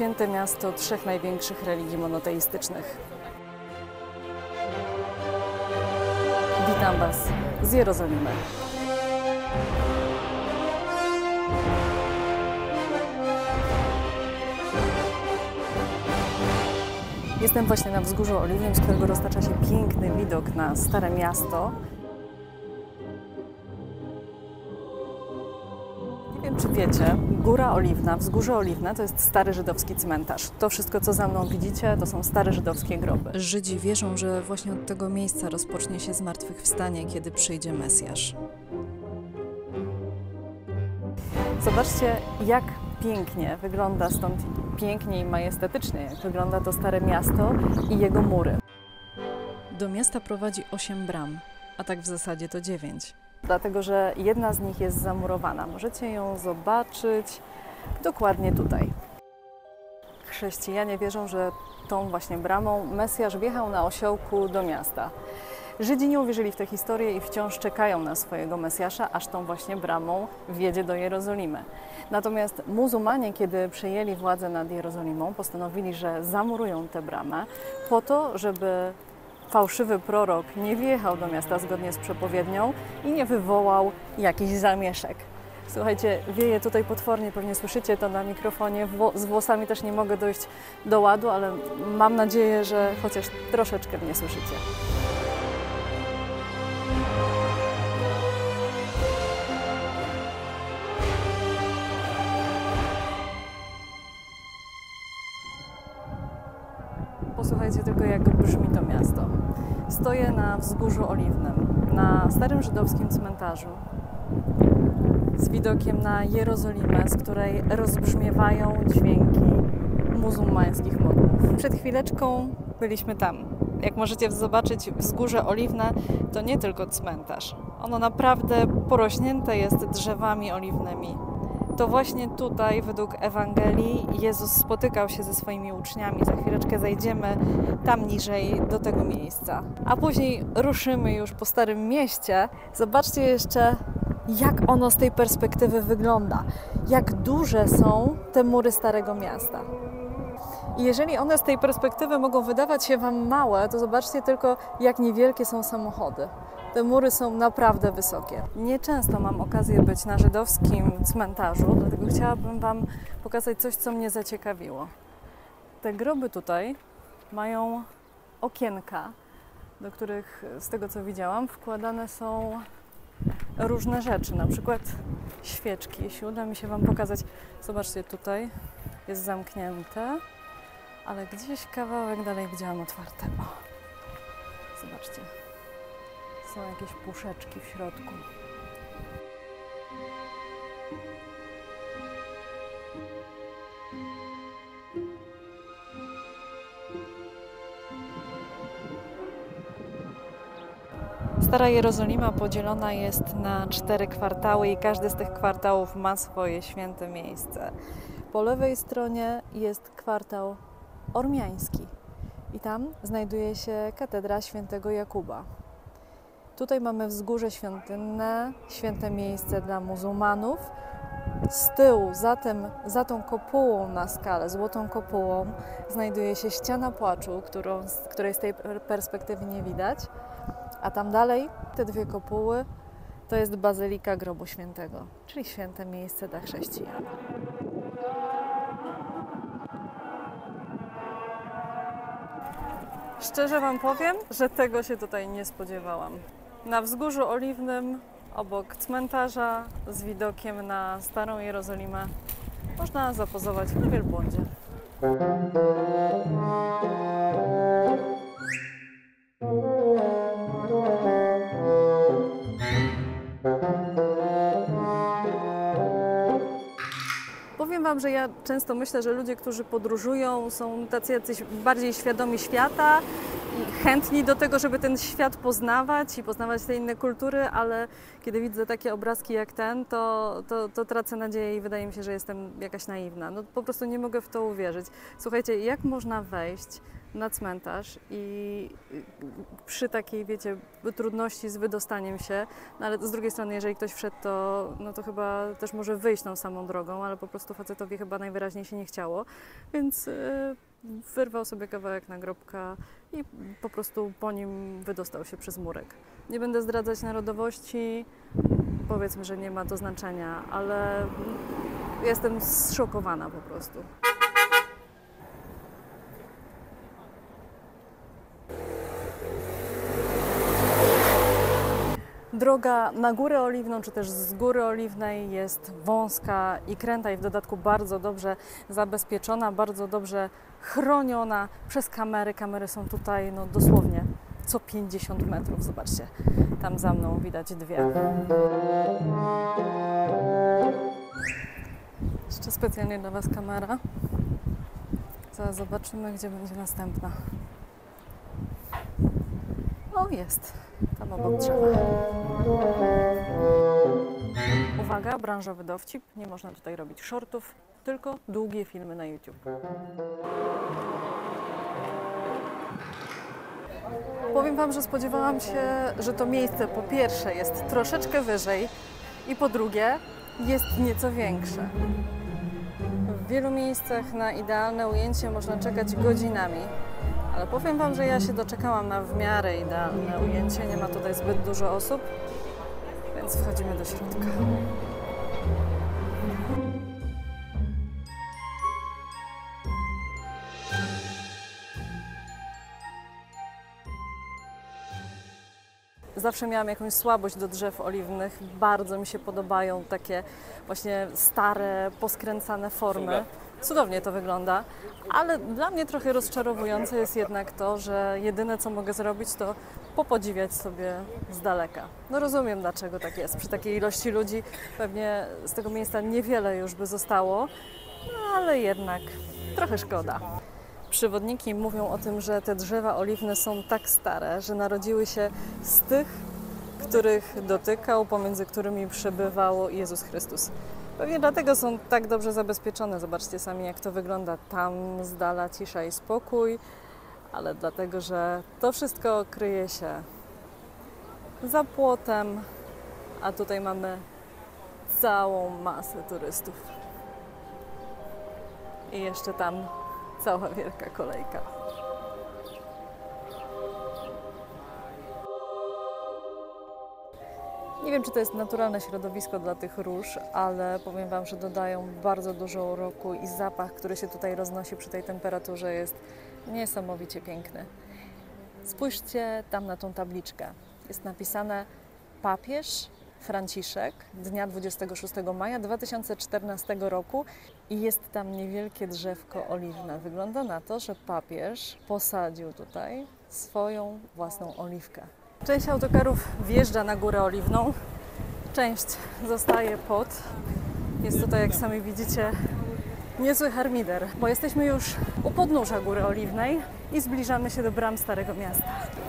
święte miasto trzech największych religii monoteistycznych. Witam Was z Jerozolimy. Jestem właśnie na Wzgórzu Oliwnym, z którego roztacza się piękny widok na Stare Miasto. Nie wiem, czy wiecie, Góra Oliwna, Wzgórze Oliwne to jest stary żydowski cmentarz. To wszystko, co za mną widzicie, to są stare żydowskie groby. Żydzi wierzą, że właśnie od tego miejsca rozpocznie się zmartwychwstanie, kiedy przyjdzie Mesjasz. Zobaczcie, jak pięknie wygląda stąd, pięknie i majestatycznie, jak wygląda to Stare Miasto i jego mury. Do miasta prowadzi 8 bram, a tak w zasadzie to 9. Dlatego, że jedna z nich jest zamurowana. Możecie ją zobaczyć dokładnie tutaj. Chrześcijanie wierzą, że tą właśnie bramą Mesjasz wjechał na osiołku do miasta. Żydzi nie uwierzyli w tę historię i wciąż czekają na swojego Mesjasza, aż tą właśnie bramą wjedzie do Jerozolimy. Natomiast muzułmanie, kiedy przejęli władzę nad Jerozolimą, postanowili, że zamurują tę bramę po to, żeby fałszywy prorok nie wjechał do miasta zgodnie z przepowiednią i nie wywołał jakichś zamieszek. Słuchajcie, wieje tutaj potwornie, pewnie słyszycie to na mikrofonie. Z włosami też nie mogę dojść do ładu, ale mam nadzieję, że chociaż troszeczkę mnie słyszycie. Posłuchajcie tylko, jak brzmi to miasto. Stoję na Wzgórzu Oliwnym, na starym żydowskim cmentarzu, z widokiem na Jerozolimę, z której rozbrzmiewają dźwięki muzułmańskich modłów. Przed chwileczką byliśmy tam. Jak możecie zobaczyć, Wzgórze Oliwne to nie tylko cmentarz. Ono naprawdę porośnięte jest drzewami oliwnymi. To właśnie tutaj, według Ewangelii, Jezus spotykał się ze swoimi uczniami. Za chwileczkę zejdziemy tam niżej do tego miejsca. A później ruszymy już po Starym Mieście. Zobaczcie jeszcze, jak ono z tej perspektywy wygląda. Jak duże są te mury Starego Miasta. I jeżeli one z tej perspektywy mogą wydawać się Wam małe, to zobaczcie tylko, jak niewielkie są samochody. Te mury są naprawdę wysokie. Nieczęsto mam okazję być na żydowskim cmentarzu, dlatego chciałabym Wam pokazać coś, co mnie zaciekawiło. Te groby tutaj mają okienka, do których, z tego co widziałam, wkładane są różne rzeczy, na przykład świeczki. Jeśli uda mi się Wam pokazać, zobaczcie, tutaj jest zamknięte, ale gdzieś kawałek dalej widziałam otwarte. O, zobaczcie. Są jakieś puszeczki w środku. Stara Jerozolima podzielona jest na 4 kwartały i każdy z tych kwartałów ma swoje święte miejsce. Po lewej stronie jest kwartał ormiański i tam znajduje się katedra świętego Jakuba. Tutaj mamy wzgórze świątynne, święte miejsce dla muzułmanów. Z tyłu, za tą kopułą na skale, złotą kopułą, znajduje się ściana płaczu, której z tej perspektywy nie widać. A tam dalej, te 2 kopuły, to jest Bazylika Grobu Świętego, czyli święte miejsce dla chrześcijan. Szczerze Wam powiem, że tego się tutaj nie spodziewałam. Na Wzgórzu Oliwnym, obok cmentarza, z widokiem na Starą Jerozolimę, można zapozować na wielbłądzie. Powiem Wam, że ja często myślę, że ludzie, którzy podróżują, są tacy jacyś bardziej świadomi świata i chętni do tego, żeby ten świat poznawać i poznawać te inne kultury, ale kiedy widzę takie obrazki jak ten, to tracę nadzieję i wydaje mi się, że jestem jakaś naiwna. No, po prostu nie mogę w to uwierzyć. Słuchajcie, jak można wejść na cmentarz i przy takiej, wiecie, trudności z wydostaniem się, no ale z drugiej strony, jeżeli ktoś wszedł, to chyba też może wyjść tą samą drogą, ale po prostu facetowi chyba najwyraźniej się nie chciało, więc wyrwał sobie kawałek nagrobka i po prostu po nim wydostał się przez murek. Nie będę zdradzać narodowości, powiedzmy, że nie ma to znaczenia, ale jestem zszokowana po prostu. Droga na Górę Oliwną, czy też z Góry Oliwnej jest wąska i kręta i w dodatku bardzo dobrze zabezpieczona, bardzo dobrze chroniona przez kamery. Kamery są tutaj dosłownie co 50 metrów. Zobaczcie, tam za mną widać dwie. Jeszcze specjalnie dla Was kamera. Zaraz zobaczymy, gdzie będzie następna. O, jest. Tam obok drzewa. Uwaga, branżowy dowcip. Nie można tutaj robić shortów, tylko długie filmy na YouTube. Powiem Wam, że spodziewałam się, że to miejsce po pierwsze jest troszeczkę wyżej i po drugie jest nieco większe. W wielu miejscach na idealne ujęcie można czekać godzinami. Ale powiem Wam, że ja się doczekałam na w miarę idealne ujęcie. Nie ma tutaj zbyt dużo osób, więc wchodzimy do środka. Zawsze miałam jakąś słabość do drzew oliwnych. Bardzo mi się podobają takie właśnie stare, poskręcane formy. Cudownie to wygląda, ale dla mnie trochę rozczarowujące jest jednak to, że jedyne co mogę zrobić to popodziwiać sobie z daleka. No rozumiem dlaczego tak jest. Przy takiej ilości ludzi pewnie z tego miejsca niewiele już by zostało, no, ale jednak trochę szkoda. Przewodniki mówią o tym, że te drzewa oliwne są tak stare, że narodziły się z tych, których dotykał, pomiędzy którymi przebywał Jezus Chrystus. Pewnie dlatego są tak dobrze zabezpieczone. Zobaczcie sami, jak to wygląda. Tam z dala cisza i spokój, ale dlatego, że to wszystko kryje się za płotem, a tutaj mamy całą masę turystów. I jeszcze tam cała wielka kolejka. Nie wiem, czy to jest naturalne środowisko dla tych róż, ale powiem Wam, że dodają bardzo dużo uroku i zapach, który się tutaj roznosi przy tej temperaturze, jest niesamowicie piękny. Spójrzcie tam na tą tabliczkę. Jest napisane papież Franciszek dnia 26 maja 2014 roku i jest tam niewielkie drzewko oliwne. Wygląda na to, że papież posadził tutaj swoją własną oliwkę. Część autokarów wjeżdża na Górę Oliwną, część zostaje pod. Jest tutaj, jak sami widzicie, niezły harmider, bo jesteśmy już u podnóża Góry Oliwnej i zbliżamy się do bram Starego Miasta.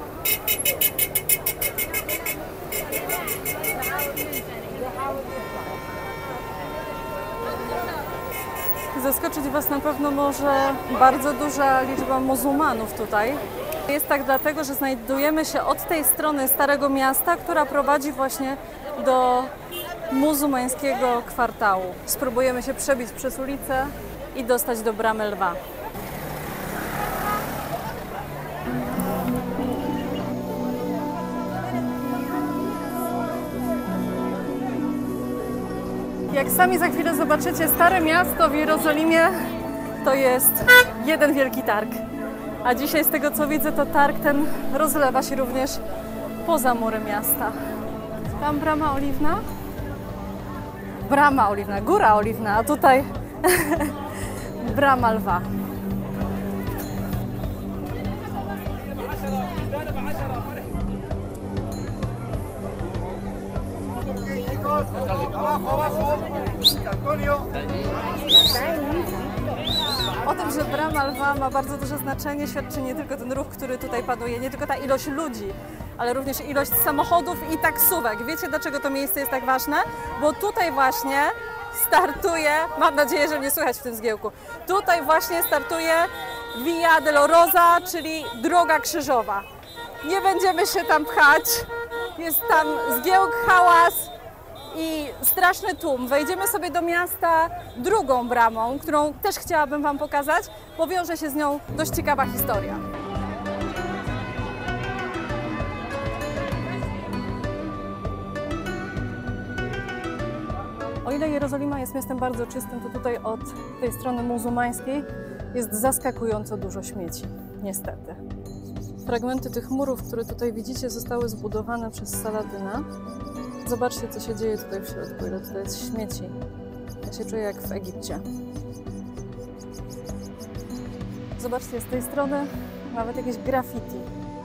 Zaskoczyć Was na pewno może bardzo duża liczba muzułmanów tutaj. Jest tak dlatego, że znajdujemy się od tej strony Starego Miasta, która prowadzi właśnie do muzułmańskiego kwartału. Spróbujemy się przebić przez ulicę i dostać do Bramy Lwa. Jak sami za chwilę zobaczycie, Stare Miasto w Jerozolimie to jest jeden wielki targ. A dzisiaj z tego co widzę, to targ ten rozlewa się również poza mury miasta. Tam Brama Oliwna? Brama Oliwna, Góra Oliwna, a tutaj Brama Lwa. O tym, że Brama Lwa ma bardzo duże znaczenie, świadczy nie tylko ten ruch, który tutaj panuje, nie tylko ta ilość ludzi, ale również ilość samochodów i taksówek. Wiecie, dlaczego to miejsce jest tak ważne? Bo tutaj właśnie startuje, mam nadzieję, że mnie słychać w tym zgiełku, tutaj właśnie startuje Via Dolorosa, czyli Droga Krzyżowa. Nie będziemy się tam pchać, jest tam zgiełk, hałas i straszny tłum. Wejdziemy sobie do miasta drugą bramą, którą też chciałabym Wam pokazać, bo wiąże się z nią dość ciekawa historia. O ile Jerozolima jest miastem bardzo czystym, to tutaj od tej strony muzułmańskiej jest zaskakująco dużo śmieci, niestety. Fragmenty tych murów, które tutaj widzicie, zostały zbudowane przez Saladyna. Zobaczcie, co się dzieje tutaj w środku, ile tutaj jest śmieci. Ja się czuję jak w Egipcie. Zobaczcie, z tej strony nawet jakieś graffiti.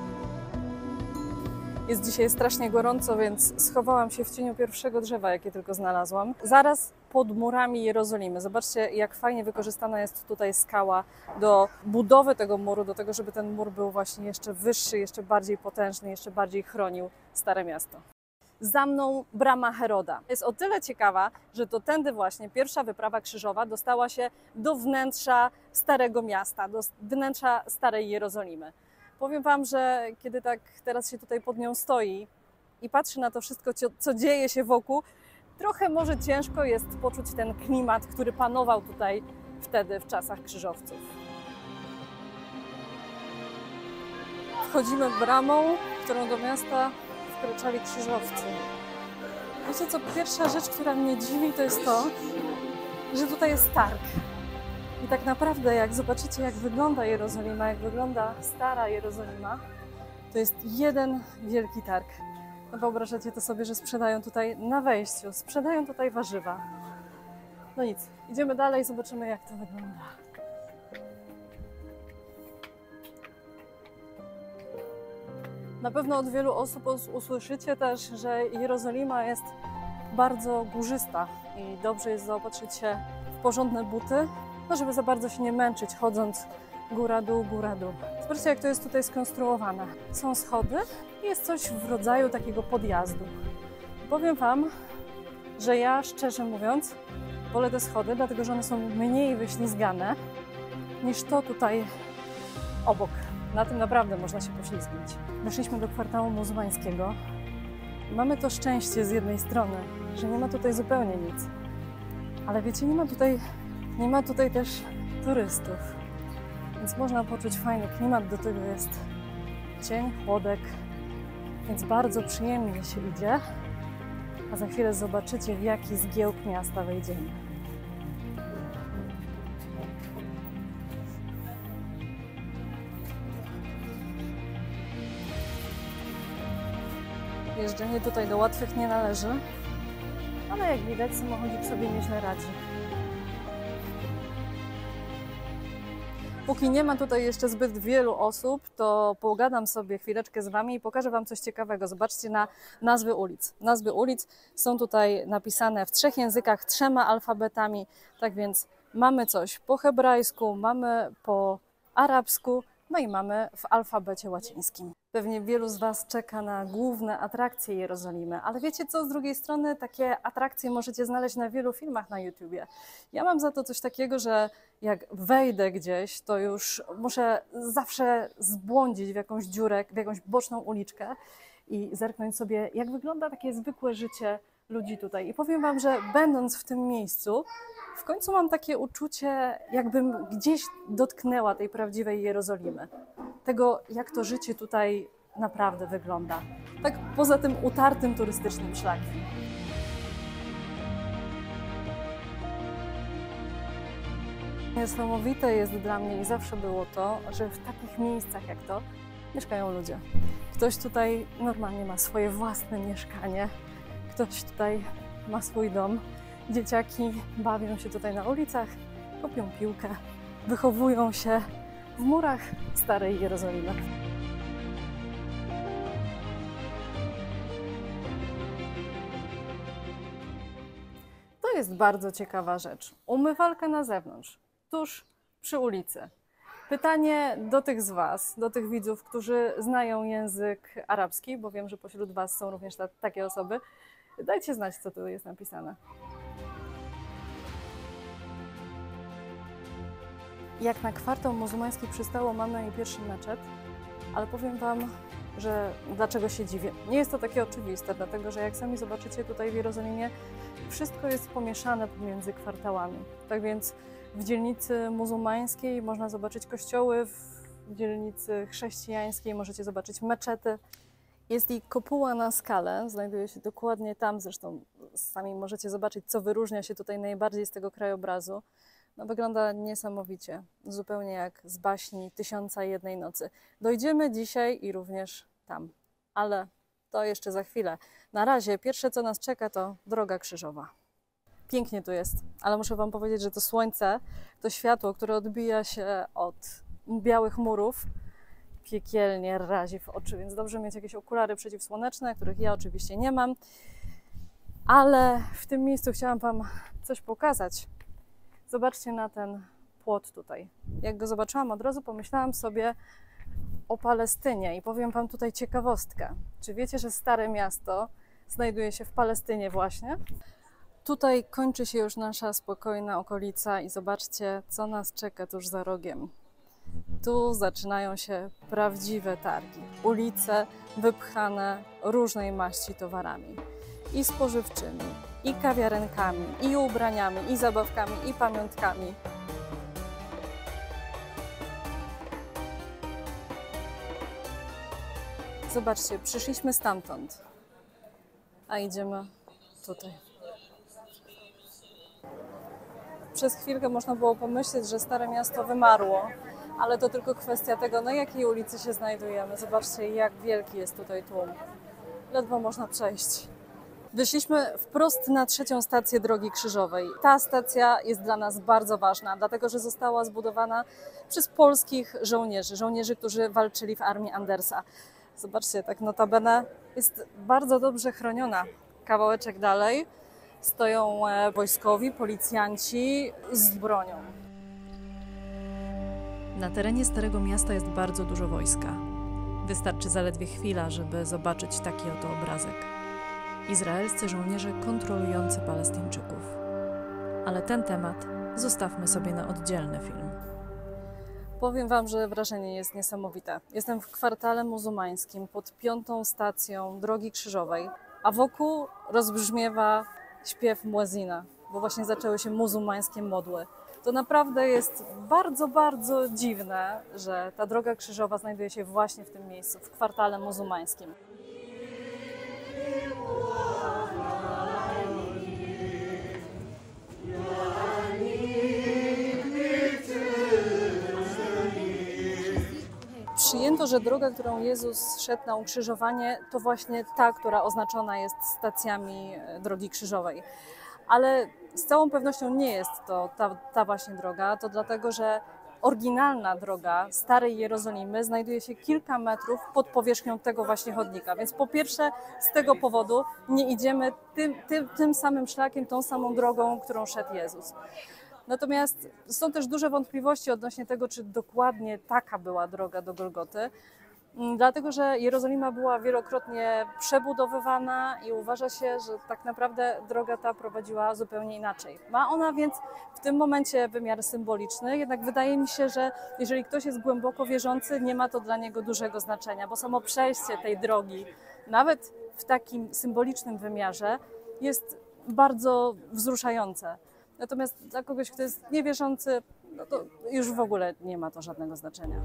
Jest dzisiaj strasznie gorąco, więc schowałam się w cieniu pierwszego drzewa, jakie tylko znalazłam. Zaraz pod murami Jerozolimy. Zobaczcie, jak fajnie wykorzystana jest tutaj skała do budowy tego muru, do tego, żeby ten mur był właśnie jeszcze wyższy, jeszcze bardziej potężny, jeszcze bardziej chronił Stare Miasto. Za mną brama Heroda. Jest o tyle ciekawa, że to tędy właśnie pierwsza wyprawa krzyżowa dostała się do wnętrza Starego Miasta, do wnętrza Starej Jerozolimy. Powiem Wam, że kiedy tak teraz się tutaj pod nią stoi i patrzy na to wszystko, co dzieje się wokół, trochę może ciężko jest poczuć ten klimat, który panował tutaj wtedy, w czasach krzyżowców. Wchodzimy bramą, którą do miasta wkraczali krzyżowcy. Wiecie co, pierwsza rzecz, która mnie dziwi, to jest to, że tutaj jest targ. I tak naprawdę, jak zobaczycie, jak wygląda Jerozolima, jak wygląda stara Jerozolima, to jest jeden wielki targ. No wyobrażacie to sobie, że sprzedają tutaj na wejściu, sprzedają tutaj warzywa. No nic, idziemy dalej, zobaczymy, jak to wygląda. Na pewno od wielu osób usłyszycie też, że Jerozolima jest bardzo górzysta i dobrze jest zaopatrzyć się w porządne buty, no żeby za bardzo się nie męczyć, chodząc góra-dół, góra-dół. Zobaczcie, jak to jest tutaj skonstruowane. Są schody i jest coś w rodzaju takiego podjazdu. Powiem Wam, że ja, szczerze mówiąc, wolę te schody, dlatego że one są mniej wyślizgane niż to tutaj obok. Na tym naprawdę można się poślizgnąć. Weszliśmy do kwartału muzułmańskiego. Mamy to szczęście z jednej strony, że nie ma tutaj zupełnie nic. Ale wiecie, nie ma tutaj też turystów. Więc można poczuć fajny klimat, do tego jest cień, chłodek, więc bardzo przyjemnie się idzie. A za chwilę zobaczycie, w jaki zgiełk miasta wejdziemy. Jeżdżenie tutaj do łatwych nie należy, ale jak widać, samochodzik sobie nieźle radzi. Póki nie ma tutaj jeszcze zbyt wielu osób, to pogadam sobie chwileczkę z Wami i pokażę Wam coś ciekawego. Zobaczcie na nazwy ulic. Nazwy ulic są tutaj napisane w 3 językach, 3 alfabetami. Tak więc mamy coś po hebrajsku, mamy po arabsku, no i mamy w alfabecie łacińskim. Pewnie wielu z Was czeka na główne atrakcje Jerozolimy, ale wiecie co, z drugiej strony takie atrakcje możecie znaleźć na wielu filmach na YouTubie. Ja mam za to coś takiego, że jak wejdę gdzieś, to już muszę zawsze zbłądzić w jakąś dziurę, w jakąś boczną uliczkę i zerknąć sobie, jak wygląda takie zwykłe życie ludzi tutaj. I powiem Wam, że będąc w tym miejscu, w końcu mam takie uczucie, jakbym gdzieś dotknęła tej prawdziwej Jerozolimy. Tego, jak to życie tutaj naprawdę wygląda. Tak poza tym utartym turystycznym szlakiem. Niesamowite jest dla mnie i zawsze było to, że w takich miejscach jak to mieszkają ludzie. Ktoś tutaj normalnie ma swoje własne mieszkanie, ktoś tutaj ma swój dom. Dzieciaki bawią się tutaj na ulicach, kopią piłkę, wychowują się w murach Starej Jerozolimy. To jest bardzo ciekawa rzecz. Umywalka na zewnątrz, tuż przy ulicy. Pytanie do tych z Was, do tych widzów, którzy znają język arabski, bo wiem, że pośród Was są również takie osoby. Dajcie znać, co tu jest napisane. Jak na kwartał muzułmański przystało, mam na jej pierwszy meczet, ale powiem Wam, że dlaczego się dziwię. Nie jest to takie oczywiste, dlatego że jak sami zobaczycie tutaj w Jerozolimie, wszystko jest pomieszane pomiędzy kwartałami. Tak więc w dzielnicy muzułmańskiej można zobaczyć kościoły, w dzielnicy chrześcijańskiej możecie zobaczyć meczety. Jest i kopuła na skale, znajduje się dokładnie tam, zresztą sami możecie zobaczyć, co wyróżnia się tutaj najbardziej z tego krajobrazu. No, wygląda niesamowicie, zupełnie jak z baśni Tysiąca i jednej nocy. Dojdziemy dzisiaj i również tam, ale to jeszcze za chwilę. Na razie pierwsze, co nas czeka, to droga krzyżowa. Pięknie tu jest, ale muszę Wam powiedzieć, że to słońce, to światło, które odbija się od białych murów, piekielnie razi w oczy, więc dobrze mieć jakieś okulary przeciwsłoneczne, których ja oczywiście nie mam. Ale w tym miejscu chciałam Wam coś pokazać. Zobaczcie na ten płot tutaj. Jak go zobaczyłam, od razu pomyślałam sobie o Palestynie i powiem Wam tutaj ciekawostkę. Czy wiecie, że Stare Miasto znajduje się w Palestynie właśnie? Tutaj kończy się już nasza spokojna okolica i zobaczcie, co nas czeka tuż za rogiem. Tu zaczynają się prawdziwe targi. Ulice wypchane różnej maści towarami. I spożywczymi, i kawiarenkami, i ubraniami, i zabawkami, i pamiątkami. Zobaczcie, przyszliśmy stamtąd, a idziemy tutaj. Przez chwilkę można było pomyśleć, że Stare Miasto wymarło, ale to tylko kwestia tego, na jakiej ulicy się znajdujemy. Zobaczcie, jak wielki jest tutaj tłum. Ledwo można przejść. Wyszliśmy wprost na trzecią stację Drogi Krzyżowej. Ta stacja jest dla nas bardzo ważna, dlatego że została zbudowana przez polskich żołnierzy, którzy walczyli w armii Andersa. Zobaczcie, tak notabene jest bardzo dobrze chroniona. Kawałeczek dalej stoją wojskowi, policjanci z bronią. Na terenie Starego Miasta jest bardzo dużo wojska. Wystarczy zaledwie chwila, żeby zobaczyć taki oto obrazek. Izraelscy żołnierze kontrolujący Palestyńczyków. Ale ten temat zostawmy sobie na oddzielny film. Powiem Wam, że wrażenie jest niesamowite. Jestem w kwartale muzułmańskim pod 5. stacją Drogi Krzyżowej, a wokół rozbrzmiewa śpiew muezina, bo właśnie zaczęły się muzułmańskie modły. To naprawdę jest bardzo, bardzo dziwne, że ta Droga Krzyżowa znajduje się właśnie w tym miejscu, w kwartale muzułmańskim. Przyjęto, że droga, którą Jezus szedł na ukrzyżowanie, to właśnie ta, która oznaczona jest stacjami Drogi Krzyżowej. Ale z całą pewnością nie jest to ta właśnie droga, to dlatego, że oryginalna droga Starej Jerozolimy znajduje się kilka metrów pod powierzchnią tego właśnie chodnika. Więc po pierwsze z tego powodu nie idziemy tym samym szlakiem, tą samą drogą, którą szedł Jezus. Natomiast są też duże wątpliwości odnośnie tego, czy dokładnie taka była droga do Golgoty, dlatego że Jerozolima była wielokrotnie przebudowywana i uważa się, że tak naprawdę droga ta prowadziła zupełnie inaczej. Ma ona więc w tym momencie wymiar symboliczny, jednak wydaje mi się, że jeżeli ktoś jest głęboko wierzący, nie ma to dla niego dużego znaczenia, bo samo przejście tej drogi, nawet w takim symbolicznym wymiarze, jest bardzo wzruszające. Natomiast dla kogoś, kto jest niewierzący, no to już w ogóle nie ma to żadnego znaczenia.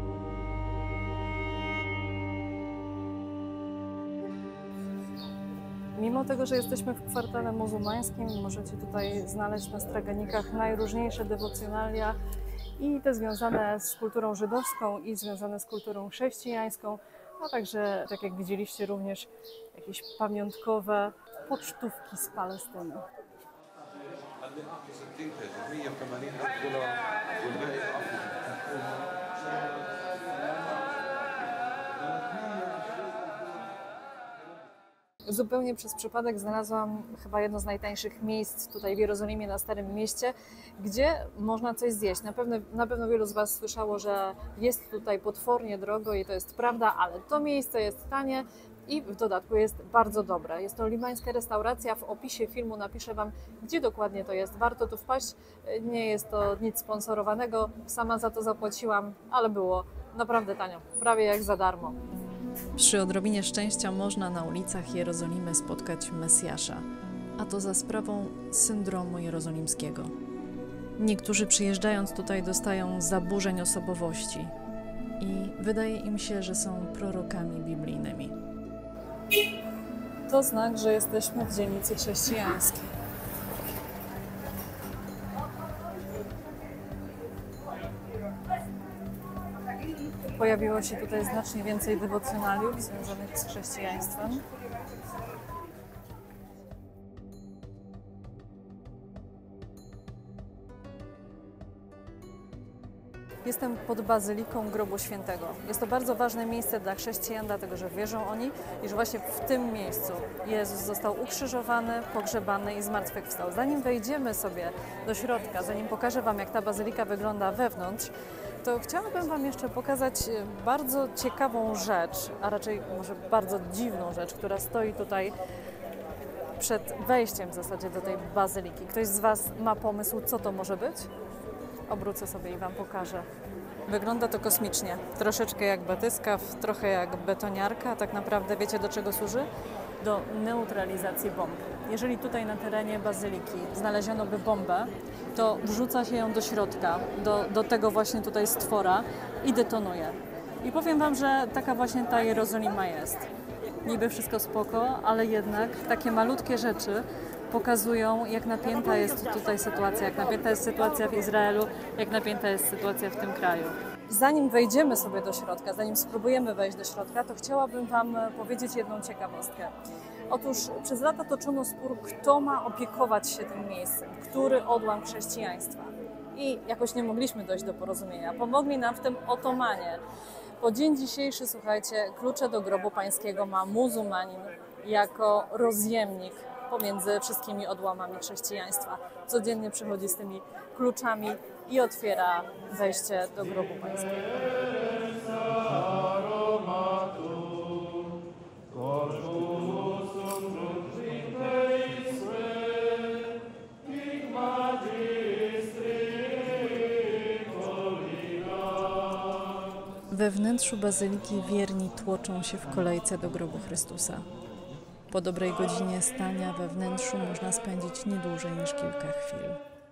Mimo tego, że jesteśmy w kwartale muzułmańskim, możecie tutaj znaleźć na straganikach najróżniejsze dewocjonalia i te związane z kulturą żydowską i związane z kulturą chrześcijańską, a także, tak jak widzieliście, również jakieś pamiątkowe pocztówki z Palestyny. Zupełnie przez przypadek znalazłam chyba jedno z najtańszych miejsc tutaj w Jerozolimie, na Starym Mieście, gdzie można coś zjeść. Na pewno wielu z Was słyszało, że jest tutaj potwornie drogo i to jest prawda, ale to miejsce jest tanie I w dodatku jest bardzo dobre. Jest to libańska restauracja. W opisie filmu napiszę Wam, gdzie dokładnie to jest. Warto tu wpaść. Nie jest to nic sponsorowanego. Sama za to zapłaciłam, ale było naprawdę tanio. Prawie jak za darmo. Przy odrobinie szczęścia można na ulicach Jerozolimy spotkać Mesjasza, a to za sprawą syndromu jerozolimskiego. Niektórzy przyjeżdżając tutaj dostają zaburzeń osobowości i wydaje im się, że są prorokami biblijnymi. To znak, że jesteśmy w dzielnicy chrześcijańskiej. Pojawiło się tutaj znacznie więcej dewocjonaliów związanych z chrześcijaństwem. Jestem pod Bazyliką Grobu Świętego. Jest to bardzo ważne miejsce dla chrześcijan, dlatego że wierzą oni, iż właśnie w tym miejscu Jezus został ukrzyżowany, pogrzebany i zmartwychwstał. Zanim wejdziemy sobie do środka, zanim pokażę Wam, jak ta bazylika wygląda wewnątrz, to chciałabym Wam jeszcze pokazać bardzo ciekawą rzecz, a raczej może bardzo dziwną rzecz, która stoi tutaj przed wejściem w zasadzie do tej bazyliki. Ktoś z Was ma pomysł, co to może być? Obrócę sobie i Wam pokażę. Wygląda to kosmicznie. Troszeczkę jak batyskaw, trochę jak betoniarka. A tak naprawdę wiecie, do czego służy? Do neutralizacji bomb. Jeżeli tutaj na terenie bazyliki znaleziono by bombę, to wrzuca się ją do środka, do tego właśnie tutaj stwora i detonuje. I powiem Wam, że taka właśnie ta Jerozolima jest. Niby wszystko spoko, ale jednak takie malutkie rzeczy pokazują, jak napięta jest tutaj sytuacja, jak napięta jest sytuacja w Izraelu, jak napięta jest sytuacja w tym kraju. Zanim wejdziemy sobie do środka, zanim spróbujemy wejść do środka, to chciałabym Wam powiedzieć jedną ciekawostkę. Otóż przez lata toczono spór, kto ma opiekować się tym miejscem, który odłam chrześcijaństwa. I jakoś nie mogliśmy dojść do porozumienia. Pomogli nam w tym Otomanie. Po dzień dzisiejszy, słuchajcie, klucze do grobu pańskiego ma muzułmanin jako rozjemnik pomiędzy wszystkimi odłamami chrześcijaństwa. Codziennie przychodzi z tymi kluczami i otwiera wejście do grobu pańskiego. We wnętrzu bazyliki wierni tłoczą się w kolejce do grobu Chrystusa. Po dobrej godzinie stania we wnętrzu można spędzić nie dłużej niż kilka chwil.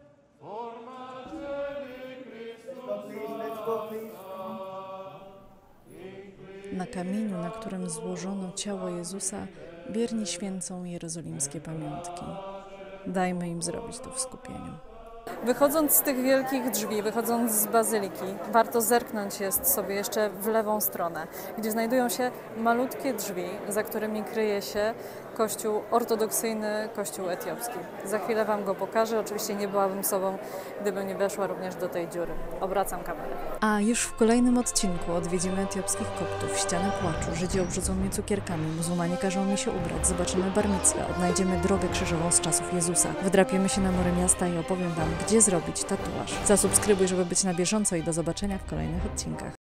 Na kamieniu, na którym złożono ciało Jezusa, wierni święcą jerozolimskie pamiątki. Dajmy im zrobić to w skupieniu. Wychodząc z tych wielkich drzwi, wychodząc z bazyliki, warto zerknąć jest sobie jeszcze w lewą stronę, gdzie znajdują się malutkie drzwi, za którymi kryje się kościół ortodoksyjny, kościół etiopski. Za chwilę Wam go pokażę. Oczywiście nie byłabym sobą, gdybym nie weszła również do tej dziury. Obracam kamerę. A już w kolejnym odcinku odwiedzimy etiopskich koptów, ścianę płaczu, Żydzi obrzucą mnie cukierkami, muzułmanie każą mi się ubrać, zobaczymy bar micwę, odnajdziemy drogę krzyżową z czasów Jezusa, wdrapiemy się na mury miasta i opowiem Wam, gdzie zrobić tatuaż. Zasubskrybuj, żeby być na bieżąco i do zobaczenia w kolejnych odcinkach.